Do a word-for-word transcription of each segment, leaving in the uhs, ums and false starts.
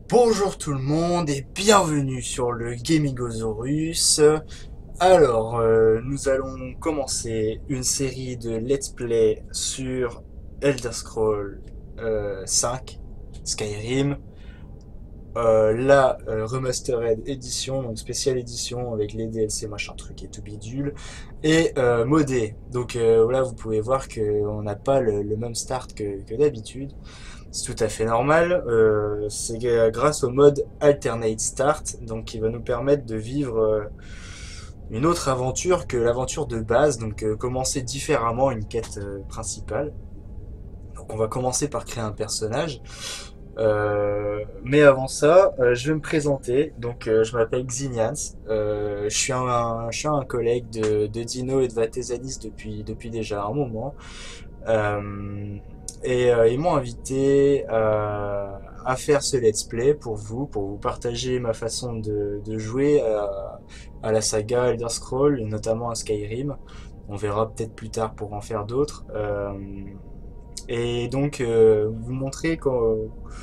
Bonjour tout le monde et bienvenue sur le Gamigosaurus. Alors, euh, nous allons commencer une série de let's play sur Elder Scrolls euh, cinq, Skyrim. Euh, la euh, Remastered Edition, donc spéciale édition avec les D L C machin truc et tout bidule, et euh, modé. Donc euh, voilà, vous pouvez voir qu'on n'a pas le, le même start que, que d'habitude. C'est tout à fait normal. Euh, c'est grâce au mode Alternate Start, donc qui va nous permettre de vivre euh, une autre aventure que l'aventure de base, donc euh, commencer différemment une quête euh, principale. Donc on va commencer par créer un personnage. Euh, mais avant ça, euh, je vais me présenter. Donc euh, je m'appelle Xinians. Euh, je suis un, je suis un collègue de, de Dino et de Vatezanis depuis, depuis déjà un moment. Euh, et euh, ils m'ont invité à, à faire ce let's play pour vous, pour vous partager ma façon de, de jouer à, à la saga Elder Scrolls, et notamment à Skyrim. On verra peut-être plus tard pour en faire d'autres. Euh, et donc euh, vous montrer quand,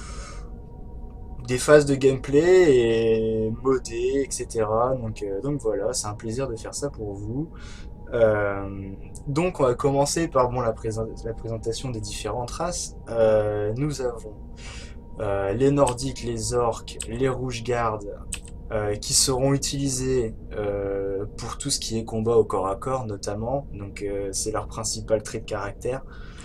des phases de gameplay et modées, et cetera. Donc, euh, donc voilà, c'est un plaisir de faire ça pour vous. Euh, donc on va commencer par bon, la, présent- la présentation des différentes races. Euh, nous avons euh, les Nordiques, les Orques, les Rouges-Gardes, euh, qui seront utilisés euh, pour tout ce qui est combat au corps à corps notamment. Donc euh, c'est leur principal trait de caractère.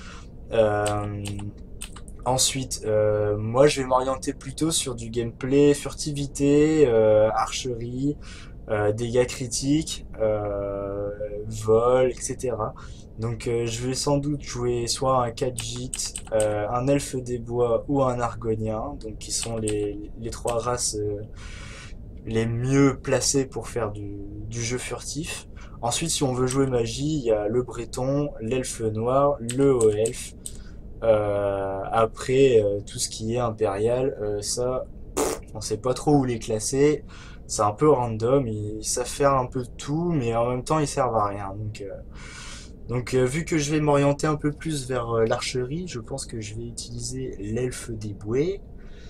Euh, Ensuite, euh, moi je vais m'orienter plutôt sur du gameplay, furtivité, euh, archerie, euh, dégâts critiques, euh, vol, et cetera. Donc euh, je vais sans doute jouer soit un Khajiit, euh, un elfe des bois ou un argonien, donc qui sont les, les trois races euh, les mieux placées pour faire du, du jeu furtif. Ensuite, si on veut jouer magie, il y a le breton, l'elfe noir, le haut elfe. Euh, après, euh, tout ce qui est impérial, euh, ça, on sait pas trop où les classer. C'est un peu random, ils savent faire un peu de tout, mais en même temps ils servent à rien. Donc, euh, donc euh, vu que je vais m'orienter un peu plus vers euh, l'archerie, je pense que je vais utiliser l'elfe des bouées.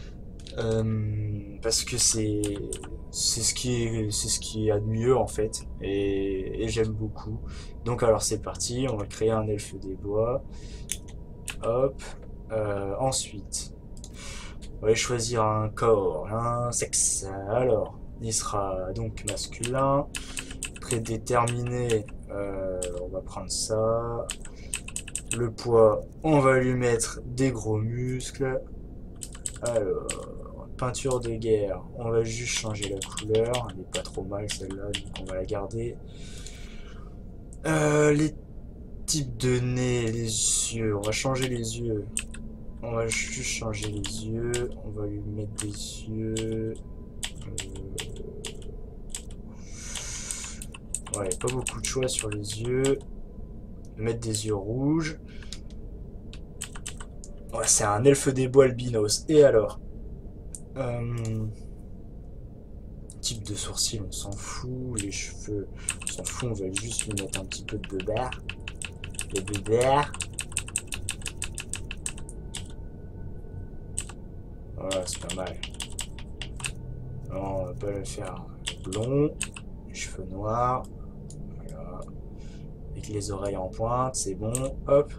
Euh, parce que c'est c'est ce qui est c'est ce qui a de mieux en fait et, et j'aime beaucoup. Donc alors c'est parti, on va créer un elfe des bois. Hop. Euh, ensuite, on va choisir un corps, un sexe. Alors, il sera donc masculin, prédéterminé. Euh, on va prendre ça. Le poids, on va lui mettre des gros muscles. Alors, peinture de guerre, on va juste changer la couleur. Elle n'est pas trop mal celle-là, donc on va la garder. Euh, les types de nez, les yeux, on va changer les yeux. On va juste changer les yeux. On va lui mettre des yeux. Euh, Ouais, pas beaucoup de choix sur les yeux. Mettre des yeux rouges. Ouais, c'est un elfe des bois albinos. Et alors euh, Type de sourcils, on s'en fout. Les cheveux, on s'en fout. On va juste lui mettre un petit peu de beurre. De beurre. Voilà, c'est pas mal. Non, on va pas le faire blond. Les cheveux noirs. Voilà. Avec les oreilles en pointe, c'est bon. Hop.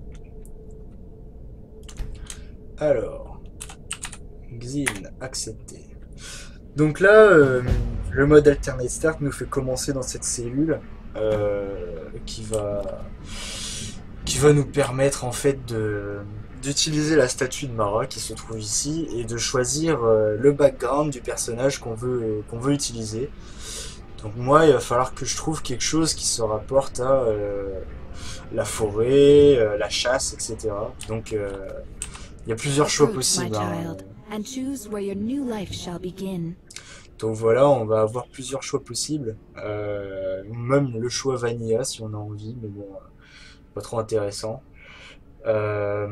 Alors, Xin, accepté. Donc là, euh, le mode Alternate Start nous fait commencer dans cette cellule euh, qui va qui va nous permettre en fait de d'utiliser la statue de Mara qui se trouve ici et de choisir euh, le background du personnage qu'on veut qu'on veut utiliser. Donc moi, il va falloir que je trouve quelque chose qui se rapporte à euh, la forêt, euh, la chasse, et cetera. Donc euh, il y a plusieurs choix Approach, my possibles, hein. child, and choose where your new life shall begin. Donc voilà, on va avoir plusieurs choix possibles. Euh, même le choix vanilla si on a envie, mais bon, euh, pas trop intéressant. Euh,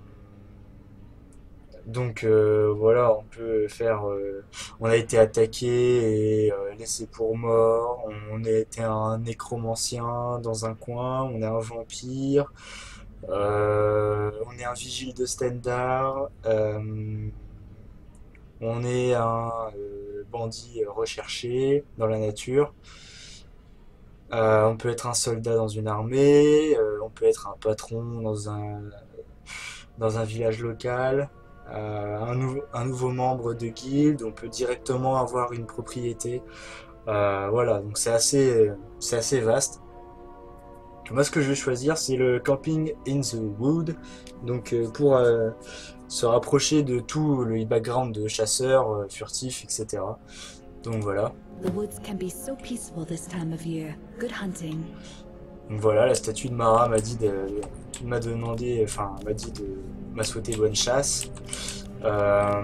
donc euh, voilà, on peut faire. Euh, on a été attaqué et euh, laissé pour mort. On a été un nécromancien dans un coin. On est un vampire. Euh, on est un vigile de standard. Euh, On est un euh, bandit recherché dans la nature. Euh, on peut être un soldat dans une armée, euh, on peut être un patron dans un, dans un village local, euh, un, nou- un nouveau membre de guilde, on peut directement avoir une propriété. Euh, voilà, donc c'est assez, c'est assez vaste. Moi, ce que je vais choisir, c'est le camping in the wood, donc euh, pour euh, se rapprocher de tout le background de chasseurs, euh, furtifs, et cetera. Donc voilà. The woods can be so peaceful this time of year. Good hunting. Donc voilà, la statue de Mara m'a dit de, m'a demandé, enfin m'a dit de m'a souhaité bonne chasse. Euh,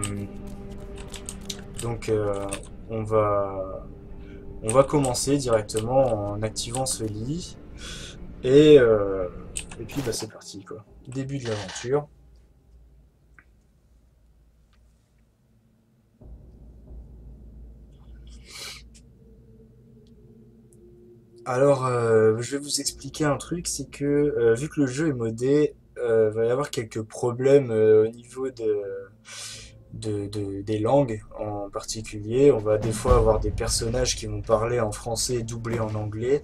donc euh, on va on va commencer directement en activant ce lit et euh, et puis bah c'est parti quoi. Début de l'aventure. Alors euh, je vais vous expliquer un truc, c'est que euh, vu que le jeu est modé, euh, va y avoir quelques problèmes euh, au niveau de de, de- des langues en particulier. On va des fois avoir des personnages qui vont parler en français doublé en anglais.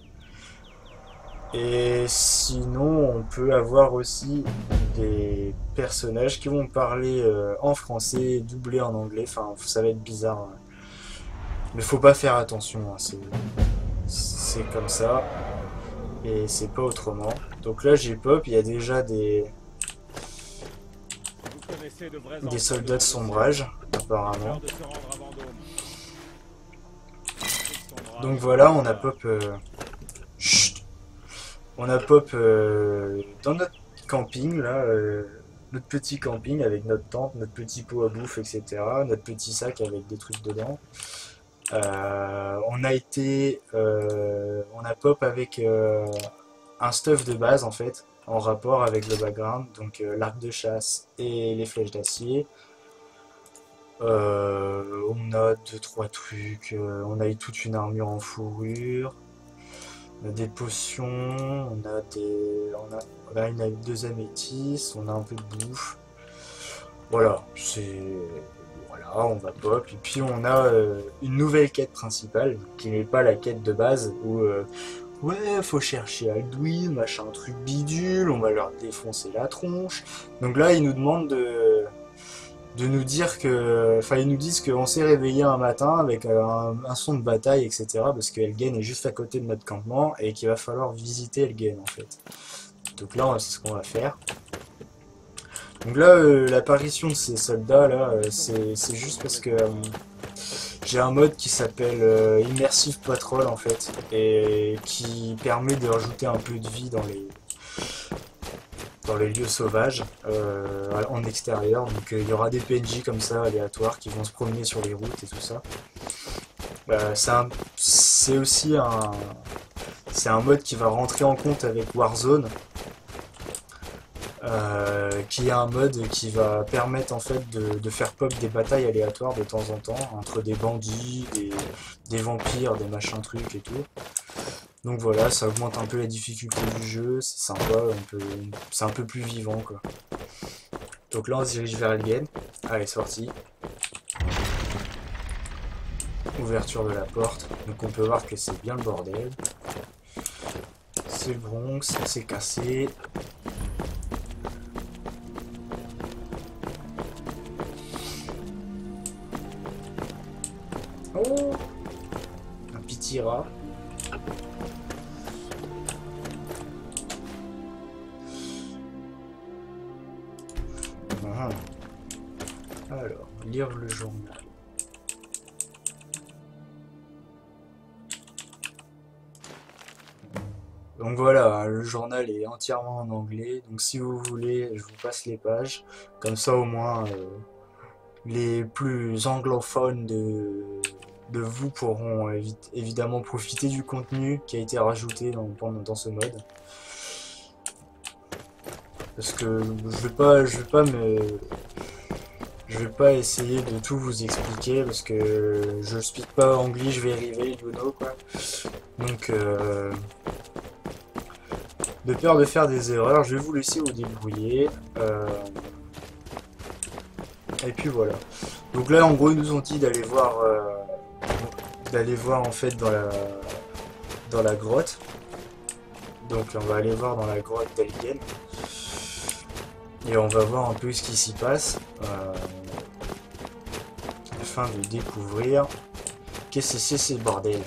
Et sinon, on peut avoir aussi des personnages qui vont parler euh, en français doublé en anglais. Enfin, ça va être bizarre, hein. Mais faut pas faire attention, hein. C'est c'est comme ça et c'est pas autrement. Donc là, j'ai pop. Il y a déjà des Vous connaissez de vrais des enfants soldats de devant vos sombrage yeux. apparemment. L'heure de se rendre à Vendôme. Sombrage, Donc voilà, on a voilà. pop. euh, Chut. On a pop euh, dans notre camping, là, euh, notre petit camping avec notre tente, notre petit pot à bouffe, et cetera. Notre petit sac avec des trucs dedans. Euh, on a été, euh, on a pop avec euh, un stuff de base en fait, en rapport avec le background, donc euh, l'arc de chasse et les flèches d'acier. Euh, on a deux trois trucs, euh, on a eu toute une armure en fourrure. On a des potions, on a des. On a, on a une, deux améthystes, on a un peu de bouffe. Voilà, c'est. Voilà, on va pop. Et puis on a euh, une nouvelle quête principale, qui n'est pas la quête de base, où euh, ouais, faut chercher Alduin, machin truc bidule, on va leur défoncer la tronche. Donc là, ils nous demandent de, de nous dire que. Enfin, ils nous disent qu'on s'est réveillé un matin avec euh, un, un son de bataille, et cetera. Parce que Elgen est juste à côté de notre campement et qu'il va falloir visiter Elgen en fait. Donc là, c'est ce qu'on va faire. Donc là, euh, l'apparition de ces soldats là, euh, c'est c'est juste parce que euh, j'ai un mode qui s'appelle euh, Immersive Patrol en fait, et qui permet de rajouter un peu de vie dans les dans les lieux sauvages euh, en extérieur. Donc euh, il y aura des P N J comme ça aléatoires qui vont se promener sur les routes et tout ça. Euh, c'est un- c'est aussi un c'est un mode qui va rentrer en compte avec Warzone. Euh, qui est un mode qui va permettre en fait de, de faire pop des batailles aléatoires de temps en temps entre des bandits, des, des vampires, des machins trucs et tout. Donc voilà, ça augmente un peu la difficulté du jeu, c'est sympa, on peut, c'est un peu plus vivant quoi. Donc là on se dirige vers Elgen. Allez, sorti. Ouverture de la porte, donc on peut voir que c'est bien le bordel. C'est le Bronx, c'est cassé. Oh, un petit rat. Ah. Alors, lire le journal. Donc voilà, le journal est entièrement en anglais. Donc si vous voulez, je vous passe les pages. Comme ça au moins, euh, les plus anglophones de, de vous pourront évi- évidemment profiter du contenu qui a été rajouté dans, pendant- dans ce mode. Parce que je vais pas, je vais pas me, je vais pas essayer de tout vous expliquer parce que je speak pas anglais, je vais arriver, you know quoi. Donc euh, de peur de faire des erreurs, je vais vous laisser vous débrouiller. Euh, et puis voilà. Donc là, en gros, ils nous ont dit d'aller voir, euh, d'aller voir en fait dans la, dans la grotte. Donc on va aller voir dans la grotte d'Elgen. Et on va voir un peu ce qui s'y passe. Euh, afin de découvrir qu'est-ce que c'est ces bordels.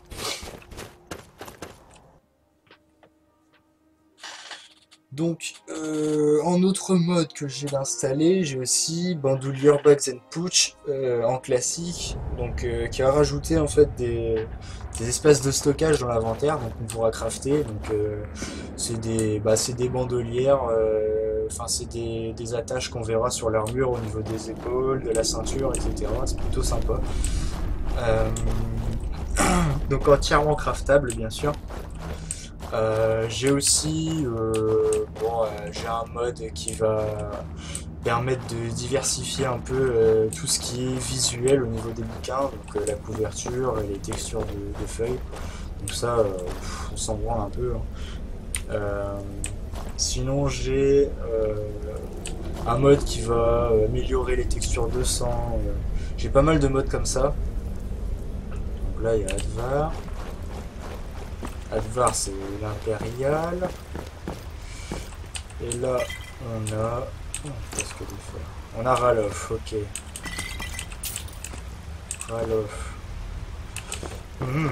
Donc, euh, en autre mode que j'ai installé, j'ai aussi Bandolier Bags and Pooch euh, en classique, donc euh, qui a rajouté en fait des, des espaces de stockage dans l'inventaire, donc on pourra crafter. Donc euh, c'est des, bah, c'est des bandolières, euh, enfin c'est des, des attaches qu'on verra sur l'armure au niveau des épaules, de la ceinture, et cetera. C'est plutôt sympa. Euh, donc entièrement craftable bien sûr. Euh, j'ai aussi euh, bon, euh, j'ai un mode qui va permettre de diversifier un peu euh, tout ce qui est visuel au niveau des bouquins, donc euh, la couverture et les textures de, de feuilles. Donc ça, euh, pff, on s'en branle un peu. Hein. Euh, sinon, j'ai euh, un mode qui va améliorer les textures de sang. Euh, j'ai pas mal de modes comme ça. Donc là, il y a Advar. Advar, c'est l'impérial. Et là, on a... Oh, qu'est-ce que des faire on a Ralof, ok. Ralof. Mmh.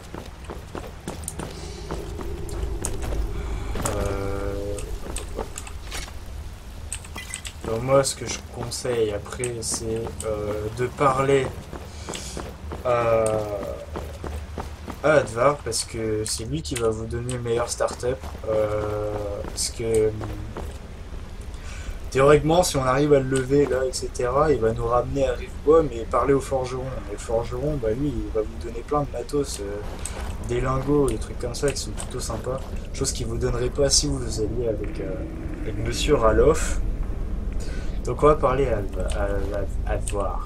Euh... Donc moi, ce que je conseille après, c'est euh, de parler à... à Advar, parce que c'est lui qui va vous donner le meilleur startup. Euh, parce que théoriquement, si on arrive à le lever là, et cetera, il va nous ramener à Rivebois, mais parler au forgeron. Et le forgeron, bah lui, il va vous donner plein de matos, euh, des lingots, des trucs comme ça qui sont plutôt sympas. Chose qu'il vous donnerait pas si vous alliez avec, euh, avec Monsieur Ralof. Donc on va parler à, à, à, à voir.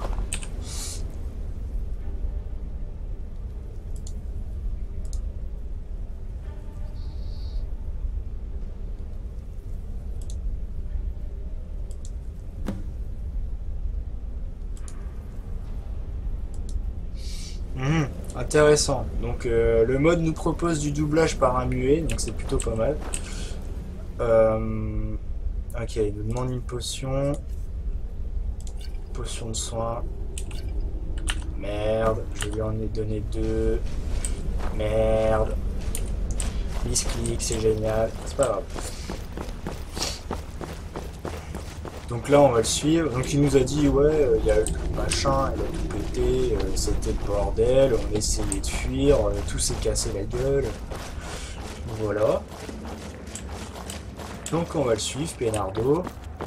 Mmh, intéressant. Donc euh, le mode nous propose du doublage par un muet, donc c'est plutôt pas mal. Euh, ok, il nous demande une potion. Potion de soin. Merde, je lui en ai donné deux. Merde. Misclick, c'est génial. C'est pas grave. Donc là, on va le suivre. Donc il nous a dit, ouais, il y a eu le machin, elle a tout pété, euh, c'était le bordel, on a essayé de fuir, euh, tout s'est cassé la gueule. Voilà. Donc on va le suivre, Pénardo.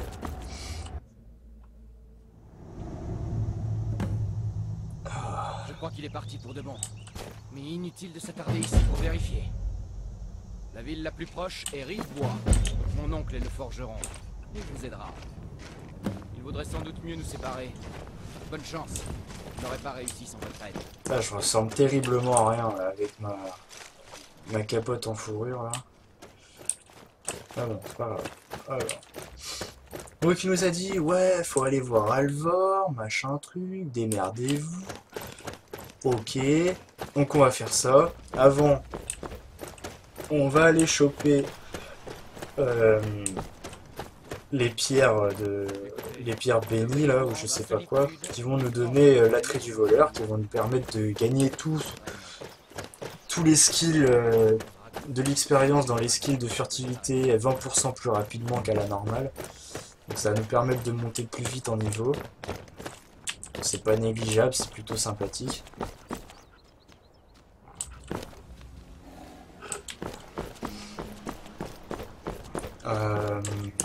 Je crois qu'il est parti pour de bon. Mais inutile de s'attarder ici pour vérifier. La ville la plus proche est Rivebois. Mon oncle est le forgeron. Il vous aidera. Il vaudrait sans doute mieux nous séparer. Bonne chance. Je n'aurais pas réussi sans votre aide. Là, je ressemble terriblement à rien là, avec ma, ma capote en fourrure là. Ah bon, c'est pas grave. Alors. Donc il nous a dit, ouais, faut aller voir Alvor, machin truc, démerdez-vous. Ok, donc on va faire ça. Avant, on va aller choper euh, les pierres de les pierres bénies là, ou je sais pas quoi, qui vont nous donner euh, l'attrait du voleur, qui vont nous permettre de gagner tous tous les skills euh, de l'expérience dans les skills de furtivité vingt pour cent plus rapidement qu'à la normale. Donc ça va nous permettre de monter plus vite en niveau. C'est pas négligeable, c'est plutôt sympathique. Euh...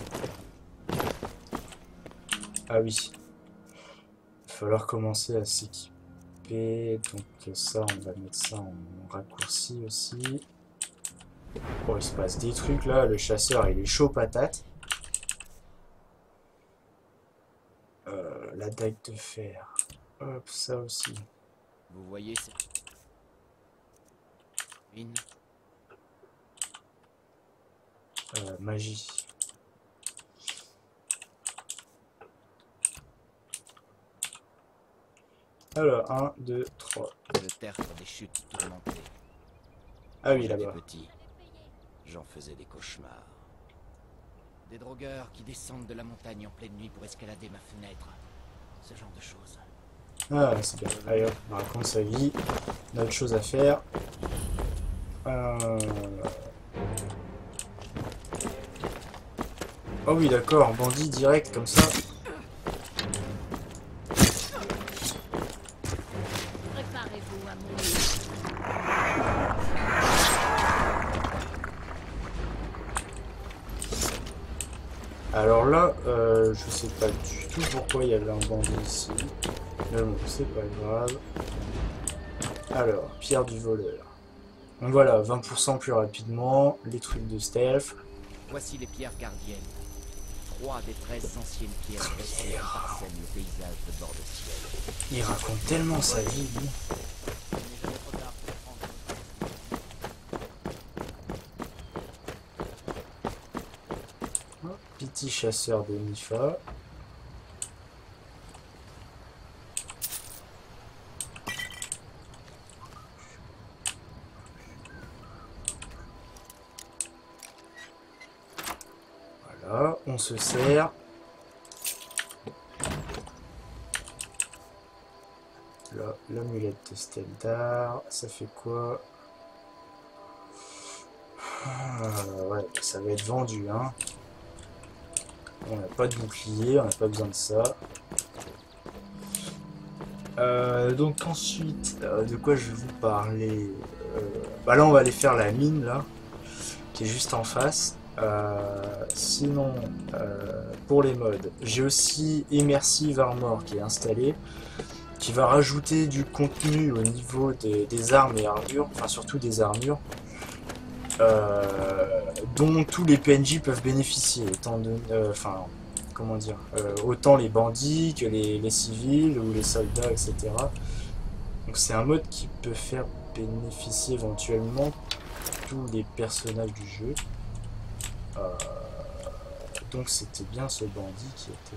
Ah oui. Il va falloir commencer à s'équiper. Donc ça, on va mettre ça en raccourci aussi. Bon, il se passe des trucs là. Le chasseur, il est chaud patate. Euh, la dague de fer. Hop, ça aussi. Vous voyez cette mine? Euh, magie. Alors, un, deux, trois. Le tertre des chutes tourmentées. Ah oui, Quand là-bas. j'étais petit, j'en faisais des cauchemars. Des drogueurs qui descendent de la montagne en pleine nuit pour escalader ma fenêtre. Ce genre de choses. Ah, c'est bien. Allez, hop, on raconte sa vie. On a autre chose à faire. Euh... Oh oui, d'accord, bandit direct comme ça. Préparez-vous à mourir. Alors là, euh, je sais pas du tout pourquoi il y avait un bandit ici. Mais bon, c'est pas grave. Alors, pierre du voleur. Donc voilà, vingt pour cent plus rapidement, les trucs de stealth. Voici les pierres gardiennes. Trois des treize anciennes pierres restées qui parsèment le paysage de bord de ciel. Il raconte tellement sa vie, lui. Oh, petit chasseur de Nifa. Voilà, on se sert. Là, l'amulette de Steldar, ça fait quoi? Ah, ouais, ça va être vendu, hein. On n'a pas de bouclier, on n'a pas besoin de ça. Euh, donc ensuite, euh, de quoi je vais vous parler? euh, Bah là, on va aller faire la mine, là, qui est juste en face. Euh, sinon, euh, pour les mods, j'ai aussi Immersive Armor qui est installé, qui va rajouter du contenu au niveau des, des armes et armures, enfin surtout des armures, euh, dont tous les P N J peuvent bénéficier, étant donné, euh, enfin, comment dire, euh, autant les bandits que les, les civils ou les soldats, et cetera. Donc c'est un mode qui peut faire bénéficier éventuellement tous les personnages du jeu. Euh, donc c'était bien ce bandit qui était...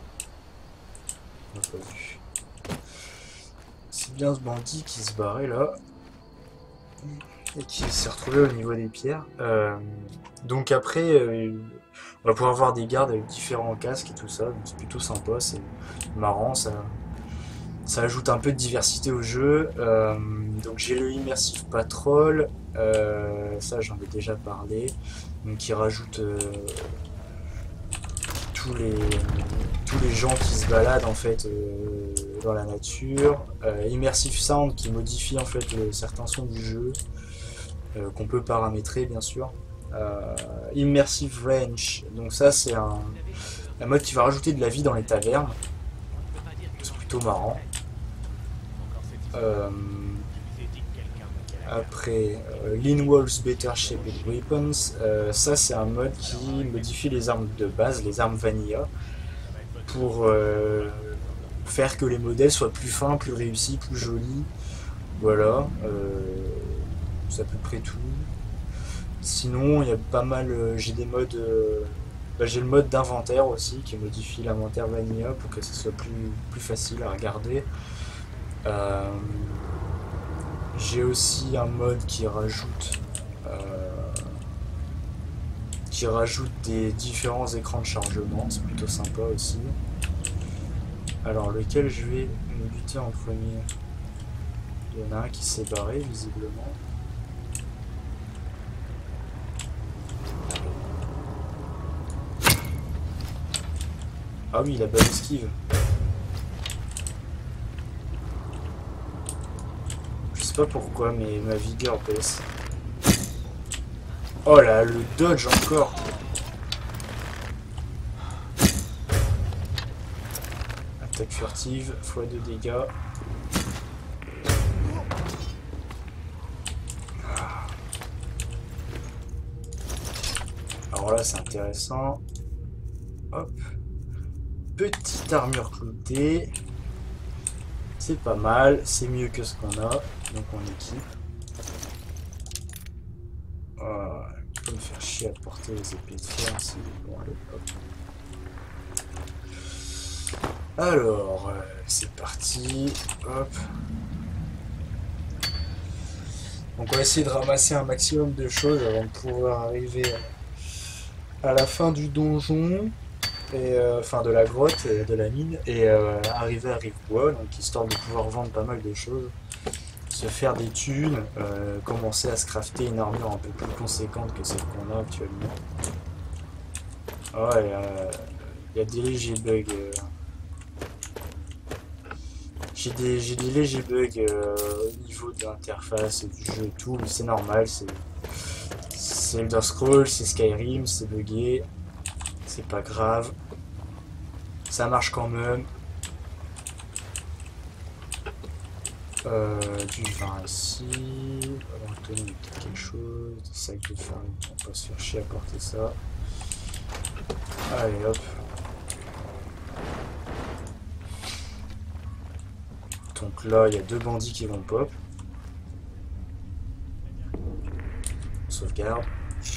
On n'a pas vu. C'est bien ce bandit qui se barrait là. Et qui s'est retrouvé au niveau des pierres. Euh, donc après, euh, on va pouvoir voir des gardes avec différents casques et tout ça. C'est plutôt sympa, c'est marrant, ça, ça ajoute un peu de diversité au jeu. Euh, donc j'ai le Immersive Patrol, euh, ça j'en ai déjà parlé. Donc qui rajoute euh, tous les tous les gens qui se baladent en fait euh, dans la nature. Euh, Immersive Sound qui modifie en fait le, certains sons du jeu. Euh, qu'on peut paramétrer bien sûr. Euh, Immersive Range, donc ça c'est un, un mode qui va rajouter de la vie dans les tavernes. C'est plutôt marrant. Euh, après, euh, Lean Wolves Better Shaped Weapons, euh, ça c'est un mode qui modifie les armes de base, les armes vanilla, pour euh, faire que les modèles soient plus fins, plus réussis, plus jolis. Voilà. Euh, c'est à peu près tout. Sinon, il y a pas mal. Euh, j'ai des modes. Euh, bah, j'ai le mode d'inventaire aussi qui modifie l'inventaire vanilla pour que ce soit plus, plus facile à regarder. Euh, j'ai aussi un mode qui rajoute. Euh, qui rajoute des différents écrans de chargement. C'est plutôt sympa aussi. Alors, lequel je vais me buter en premier? Il y en a un qui s'est barré visiblement. Ah oui, la bonne esquive. Je sais pas pourquoi, mais ma vigueur baisse. Oh là, le dodge encore. Attaque furtive, fois deux dégâts. Alors là, c'est intéressant. Hop. Petite armure cloutée. C'est pas mal, c'est mieux que ce qu'on a. Donc on équipe. Oh, je peux me faire chier à porter les épées de fer. C'est bon, allez, hop. Alors, euh, c'est parti. Hop. Donc on va essayer de ramasser un maximum de choses avant de pouvoir arriver à la fin du donjon. Et, euh, enfin de la grotte, et de la mine. Et euh, arriver à Rivebois, donc histoire de pouvoir vendre pas mal de choses. Se faire des thunes, euh, commencer à se crafter une armure un peu plus conséquente que celle qu'on a actuellement. Ah ouais, euh, il y a des légers bugs. Euh. J'ai des, j'ai des légers bugs euh, au niveau de l'interface du jeu et tout, mais c'est normal, c'est c'est Elder Scrolls, c'est Skyrim, c'est buggé, c'est pas grave. Ça marche quand même. Euh, du vin ici. Alors, Anthony, peut-être quelque chose. Des sacs de farine. On va se faire chier à porter ça. Allez hop. Donc là, il y a deux bandits qui vont pop. Sauvegarde.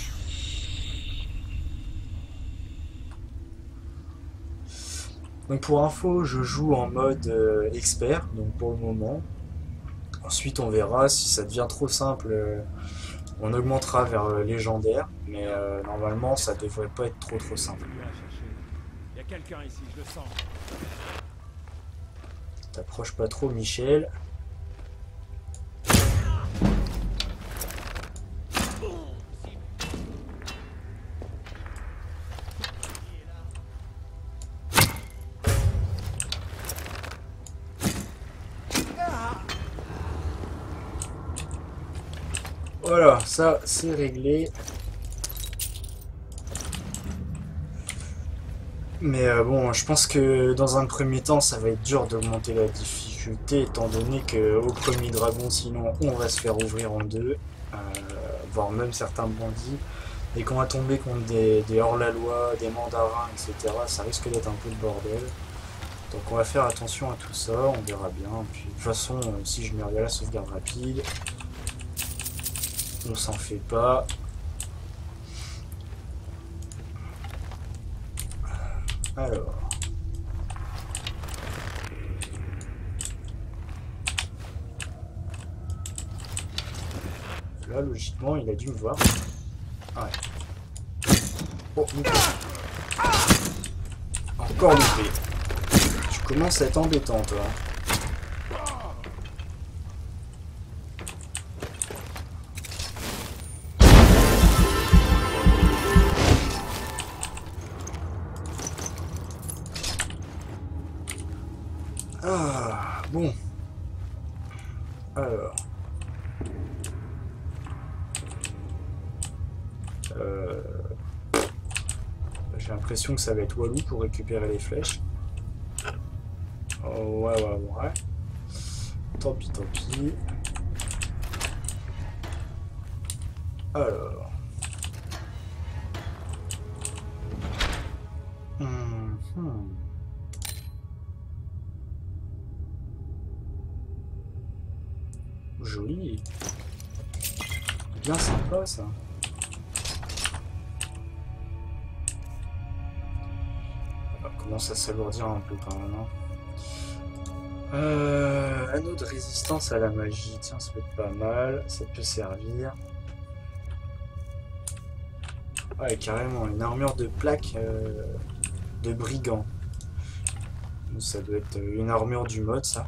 Donc pour info, je joue en mode euh, expert, donc pour le moment. Ensuite, on verra si ça devient trop simple, euh, on augmentera vers euh, légendaire, mais euh, normalement, ça devrait pas être trop trop simple. Il y a quelqu'un ici, je le sens. T'approches pas trop, Michel. Voilà, ça c'est réglé. Mais euh, bon, je pense que dans un premier temps, ça va être dur d'augmenter la difficulté, étant donné que au premier dragon, sinon, on va se faire ouvrir en deux, euh, voire même certains bandits, et qu'on va tomber contre des, des hors-la-loi, des mandarins, et cetera, ça risque d'être un peu le bordel. Donc on va faire attention à tout ça, on verra bien. Puis, de toute façon, euh, si je meurs à la sauvegarde rapide, on s'en fait pas. Alors. Là, logiquement, il a dû me voir. Ouais. Oh, loupé. Encore loupé. Tu commences à être embêtant, toi. Ah, bon. Alors. Euh... J'ai l'impression que ça va être Walou pour récupérer les flèches. Oh, ouais, ouais, ouais. Tant pis, tant pis. Alors. Hum, hum. Joli. Bien sympa ça. Ça commence à s'alourdir un peu quand même. Hein. Euh, anneau de résistance à la magie. Tiens, ça peut être pas mal. Ça peut servir. Ouais, carrément. Une armure de plaque euh, de brigand. Ça doit être une armure du mode, ça.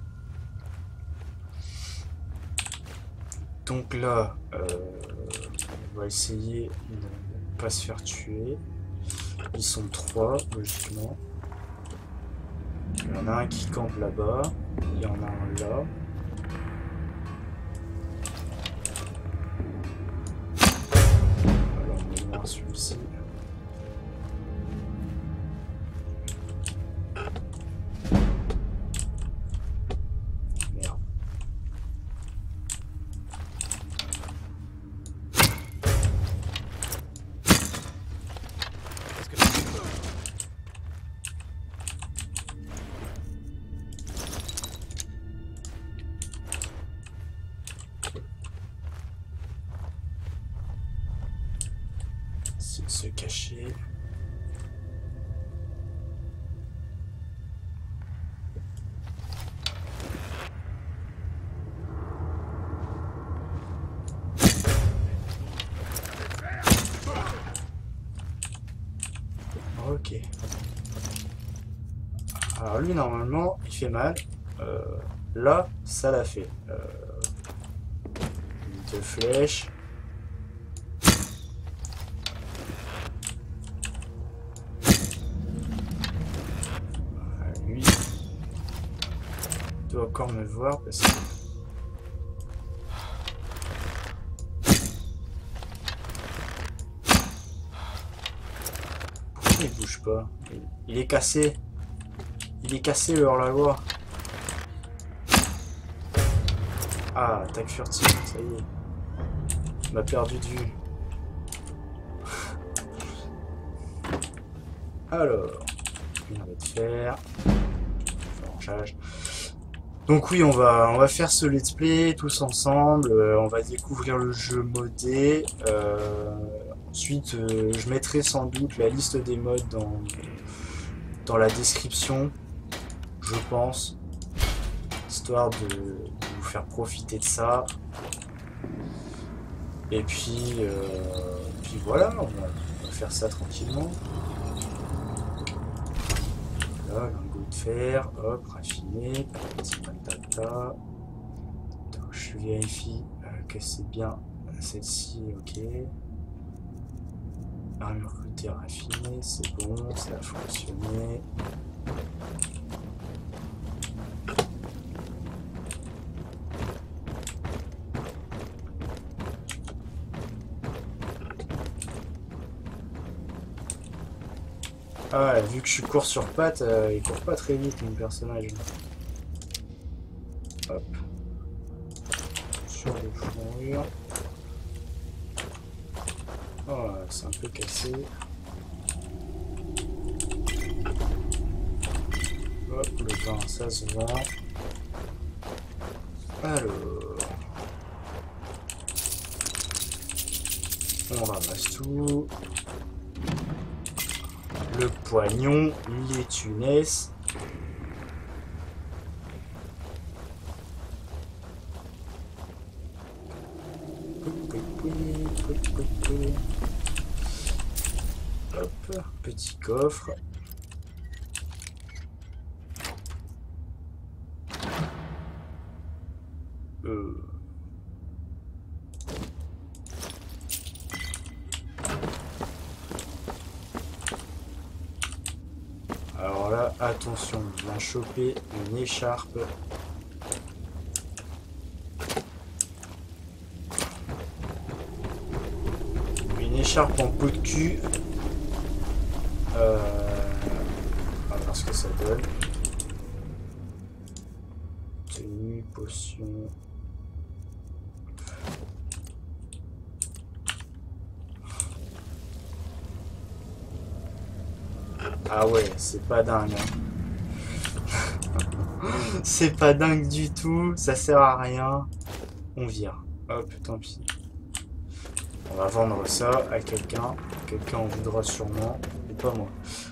Donc là, euh, on va essayer de ne pas se faire tuer. Ils sont trois, logiquement. Il y en a un qui campe là-bas. Il y en a un là. Alors, on va voir celui-ci. Se cacher. Ok. Alors lui, normalement, il fait mal. Euh, là, ça l'a fait. Euh, une flèche. Voilà, lui, il doit encore me voir parce que... Pourquoi il bouge pas? Il, il est cassé. Il est cassé le hors-la-loi. Ah, attaque furtive, ça y est. Il m'a perdu de vue. Alors, on va te faire. Forgeage. Donc oui, on va, on va faire ce let's play tous ensemble. Euh, on va découvrir le jeu modé. Euh, ensuite, euh, je mettrai sans doute la liste des modes dans, dans la description. Je pense, histoire de, de vous faire profiter de ça. Et puis, euh, puis voilà, on va, on va faire ça tranquillement. Là, lingot de fer, hop, raffiné, patati patata. Donc, je vérifie euh, que c'est bien celle-ci, ok. Armure côté raffinée, c'est bon, ça a fonctionné. Ah, vu que je cours sur pattes, euh, il court pas très vite mon personnage. Hop. Sur le fourrure. Oh, c'est un peu cassé. Hop, le vin, ça se vend. Alors. On ramasse tout. Le poignon, les tunesses. Hop, petit coffre. Euh... Alors là, attention, on va choper une écharpe. Une écharpe en peau de cul. Euh... On va voir ce que ça donne. Tenue, potion. Ah ouais, c'est pas dingue. Hein. C'est pas dingue du tout, ça sert à rien. On vire. Hop, tant pis. On va vendre ça à quelqu'un. Quelqu'un en voudra sûrement, et pas moi.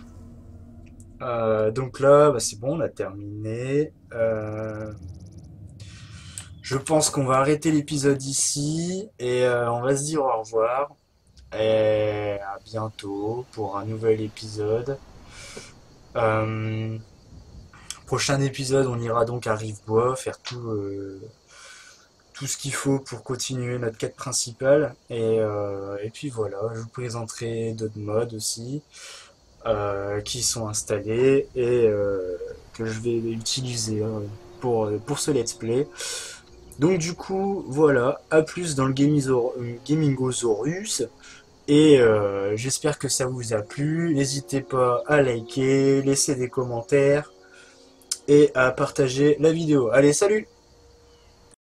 Euh, donc là, bah c'est bon, on a terminé. Euh, je pense qu'on va arrêter l'épisode ici et euh, on va se dire au revoir. Et à bientôt pour un nouvel épisode. Euh, prochain épisode, on ira donc à Rivebois faire tout, euh, tout ce qu'il faut pour continuer notre quête principale. Et, euh, et puis voilà, je vous présenterai d'autres modes aussi euh, qui sont installés et euh, que je vais utiliser hein, pour, pour ce let's play. Donc du coup, voilà, à plus dans le Gamingosaurus. Et euh, j'espère que ça vous a plu. N'hésitez pas à liker, laisser des commentaires et à partager la vidéo. Allez, salut!